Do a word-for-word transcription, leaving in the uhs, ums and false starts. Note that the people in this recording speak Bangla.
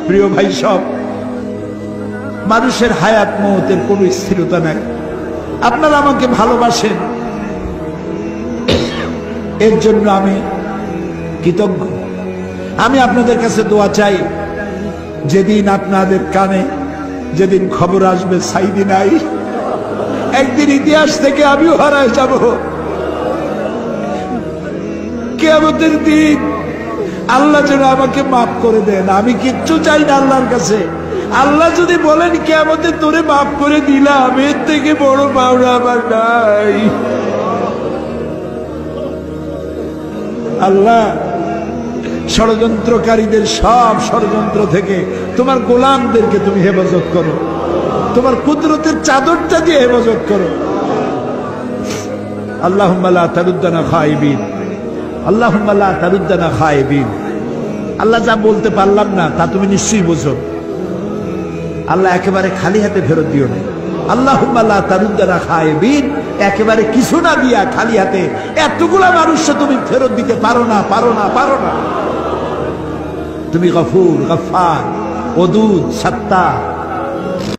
প্রিয় ভাই, সব মানুষের হায়াত মওতের কোনো স্থিরতা নাই। আপনারা আমাকে ভালোবাসেন, এর জন্য আমি কৃতজ্ঞ। আমি আপনাদের কাছে দোয়া চাই, যেদিন আপনাদের কানে যেদিন খবর আসবে সাইদি নাই, একদিন ইতিহাস থেকে আমিও হারায় যাব। কিয়ামতের দিন আল্লাহ যেন আমাকে মাফ করে দেন। আমি কিচ্ছু চাই না আল্লাহর কাছে। আল্লাহ যদি বলেন কিয়ামতে তোরে মাফ করে দিলাম, এর থেকে বড় পাওনা আমার নাই। আল্লাহ, ষড়যন্ত্রকারীদের সব ষড়যন্ত্র থেকে তোমার গোলামদেরকে তুমি হেফাজত করো, তোমার কুদরতের চাদরটা দিয়ে হেফাজত করো। আল্লাহুম্মা লা তারুদ্দানা খায়বিন, আল্লাহুম্মা লা তারুদ্দানা খায়বিন। আল্লাহ, যা বলতে পারলাম না তা তুমি নিশ্চয়ই বোঝো। আল্লাহ, একেবারে খালি হাতে ফেরত দিও না। আল্লাহুম্মা লা তারুদ্দানা খায়বিন, একেবারে কিছু না দিয়া খালি হাতে এতগুলা মানুষকে তুমি ফেরত দিতে পারো না, পারো না, পারো না। তুমি গফুর, গফফার, ওদুদ, সাত্তার,